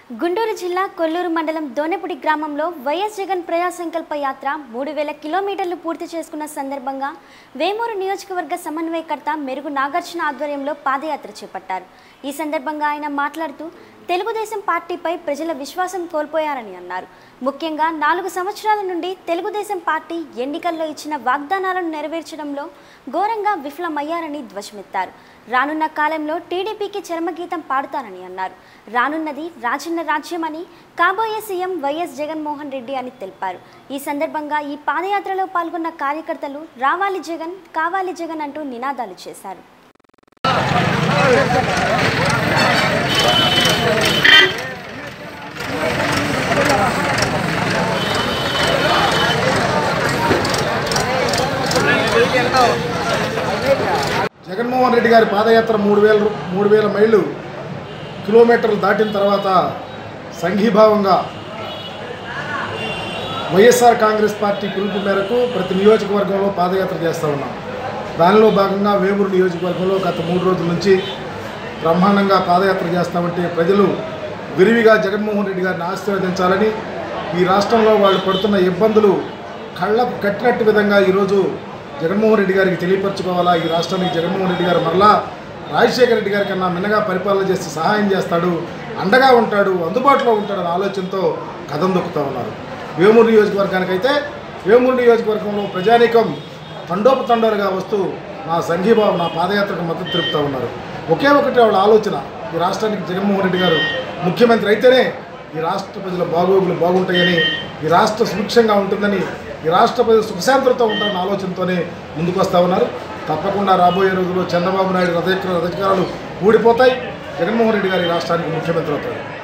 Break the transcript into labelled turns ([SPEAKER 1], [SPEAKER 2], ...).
[SPEAKER 1] గుంటూరు జిల్లా కొల్లూరు మండలం దోనెపుడి గ్రామంలో వైఎస్ జగన్ ప్రజా సంకల్ప యాత్ర 3000 కిలోమీటర్లు పూర్తి చేసుకున్న సందర్భంగా వేమూరు నియోజకవర్గ సమన్వయకర్త మెరుగు నాగార్జున ఆధ్వర్యంలో పాదయాత్ర చేపట్టారు। ఈ సందర్భంగా ఆయన మాట్లాడుతూ తెలుగుదేశం పార్టీపై ప్రజల విశ్వాసం కోల్పోయారని అన్నారు। ముఖ్యంగా 4 సంవత్సరాల నుండి తెలుగుదేశం పార్టీ ఎన్నికల్లో ఇచ్చిన వాగ్దానాలను నెరవేర్చడంలో ఘోరంగా విఫలమయ్యారని ధ్వజమెత్తారు। రానున్న కాలంలో టీడీపీకి చరమగీతం పాడుతారని అన్నారు। రానున్నది రాజన్న రాజ్యమని కాబోయే సీఎం వైఎస్ జగన్మోహన్ రెడ్డి అని తెలిపారు। ఈ సందర్భంగా ఈ పాదయాత్రలో పాల్గొన్న కార్యకర్తలు రావాలి జగన్ కావాలి జగన్ అంటూ నినాదాలు చేశారు।
[SPEAKER 2] జగన్మోహన్ రెడ్డి గారి పాదయాత్ర 3000 మైళ్ళు కిలోమీటర్లు దాటిన తర్వాత సంఘీభావంగా వైఎస్ఆర్ కాంగ్రెస్ పార్టీ పిలుపు మేరకు ప్రతి నియోజకవర్గంలో పాదయాత్ర చేస్తూ ఉన్నాం। దానిలో భాగంగా వేమూరు నియోజకవర్గంలో గత 3 రోజుల నుంచి బ్రహ్మాండంగా పాదయాత్ర చేస్తామంటే ప్రజలు విరివిగా జగన్మోహన్ రెడ్డి గారిని ఆశీర్వదించాలని, ఈ రాష్ట్రంలో వాళ్ళు పడుతున్న ఇబ్బందులు కళ్ళకు కట్టినట్టు విధంగా ఈరోజు జగన్మోహన్ రెడ్డి గారికి తెలియపరచుకోవాలా। ఈ రాష్ట్రానికి జగన్మోహన్ రెడ్డి గారు మరలా రాజశేఖర రెడ్డి గారి కన్నా మిన్నగా పరిపాలన చేసి సహాయం చేస్తాడు, అండగా ఉంటాడు, అందుబాటులో ఉంటాడని ఆలోచనతో కథం దొక్కుతూ ఉన్నారు। వేమూరు నియోజకవర్గానికైతే వేమూరు నియోజకవర్గంలో ప్రజానీకం తండోపతండోలుగా వస్తూ నా సంఘీభావం నా పాదయాత్రకు మద్దతు తెలుపుతూ ఉన్నారు। ఒకే ఒకటి వాళ్ళ ఆలోచన, ఈ రాష్ట్రానికి జగన్మోహన్ రెడ్డి గారు ముఖ్యమంత్రి అయితేనే ఈ రాష్ట్ర ప్రజల బాగోగులు బాగుంటాయని, ఈ రాష్ట్ర సుభిక్షంగా ఉంటుందని, ఈ రాష్ట్ర ప్రజలు సుఖశాంతులతో ఉంటారన్న ఆలోచనతోనే ముందుకు వస్తూ ఉన్నారు। తప్పకుండా రాబోయే రోజుల్లో చంద్రబాబు నాయుడు రథచక్రాలు ఊడిపోతాయి, జగన్మోహన్ రెడ్డి గారి రాష్ట్రానికి ముఖ్యమంత్రి అవుతారు।